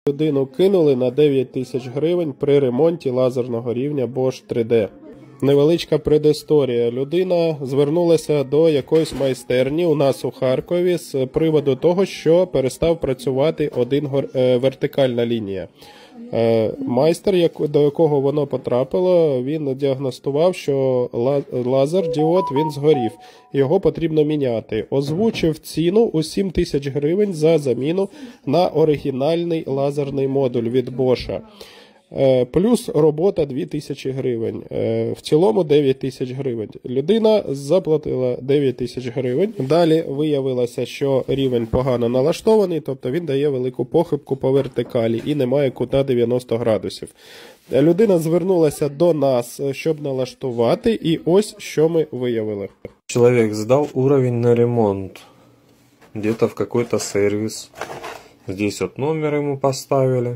Людину кинули на 9 тисяч гривень при ремонті лазерного рівня Bosch 3D. Невеличка предісторія. Людина звернулася до якоїсь майстерні у нас у Харкові з приводу того, що перестав працювати вертикальна лінія. Майстер, до якого воно потрапило, він діагностував, що лазер-діод він згорів. Його потрібно міняти. Озвучив ціну у 7 тисяч гривень за заміну на оригінальний лазерний модуль від Bosch. Плюс робота 2 тисячі гривень. В цілому 9 тисяч гривень. Людина заплатила 9 тисяч гривень. Далі виявилося, що рівень погано налаштований, тобто він дає велику похибку по вертикалі і немає кута 90 градусів. Людина звернулася до нас, щоб налаштувати, і ось що ми виявили. Человек сдал уровень на ремонт. Где-то в какой-то сервис. Здесь вот номер ему поставили.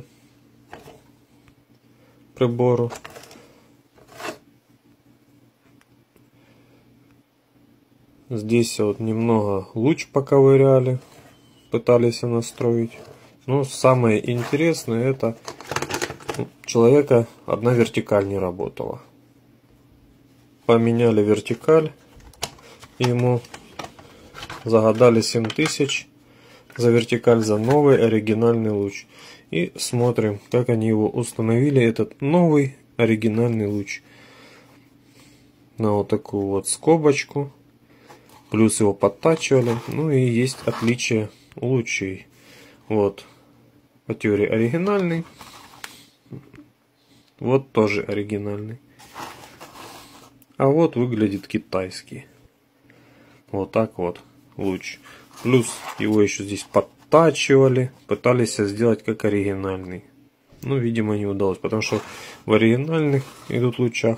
Прибору. Здесь вот немного луч поковыряли, пытались настроить. Но самое интересное, это у человека одна вертикаль не работала. Поменяли вертикаль, ему загадали 7 тысяч за вертикаль, за новый оригинальный луч. И смотрим, как они его установили, этот новый оригинальный луч. На вот такую вот скобочку. Плюс его подтачивали. Ну и есть отличие у лучей. Вот по теории оригинальный. Вот тоже оригинальный. А вот выглядит китайский. Вот так вот луч. Плюс его еще здесь подтачивали, пытались сделать как оригинальный. Ну, видимо, не удалось, потому что в оригинальных идут лучах.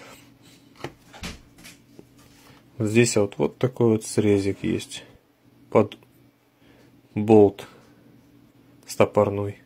Здесь вот такой вот срезик есть под болт стопорной.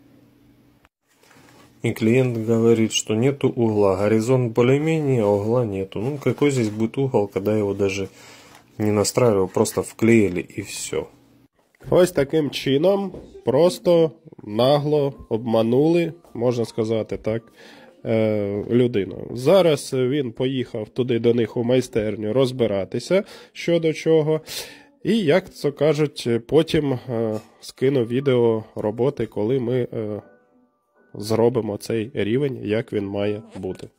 И клиент говорит, что нету угла. Горизонт более-менее, а угла нету. Ну, какой здесь будет угол, когда его даже не настраивал, просто вклеили и все. Ось таким чином просто нагло обманули, можна сказати так, людину. Зараз він поїхав туди до них у майстерню розбиратися щодо чого. І, як це кажуть, потім скину відео роботи, коли ми зробимо цей рівень, як він має бути.